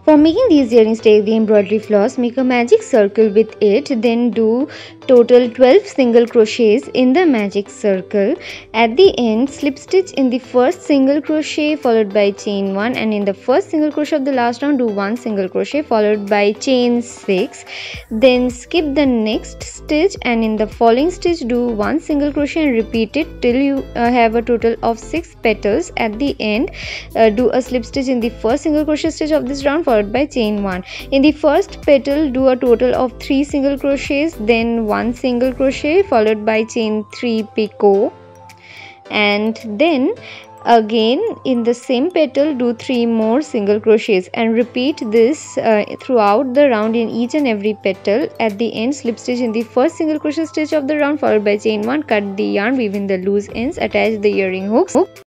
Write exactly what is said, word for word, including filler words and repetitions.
For making these earrings, take the embroidery floss, make a magic circle with it, then do total twelve single crochets in the magic circle. At the end, slip stitch in the first single crochet followed by chain one, and in the first single crochet of the last round do one single crochet followed by chain six. Then skip the next stitch and in the following stitch do one single crochet and repeat it till you uh, have a total of six petals. At the end, uh, do a slip stitch in the first single crochet stitch of this round followed by chain one. In the first petal, do a total of three single crochets, then one single crochet followed by chain three picot, and then again in the same petal do three more single crochets and repeat this uh, throughout the round in each and every petal. At the end, slip stitch in the first single crochet stitch of the round followed by chain one, cut the yarn, weave in the loose ends, attach the earring hooks.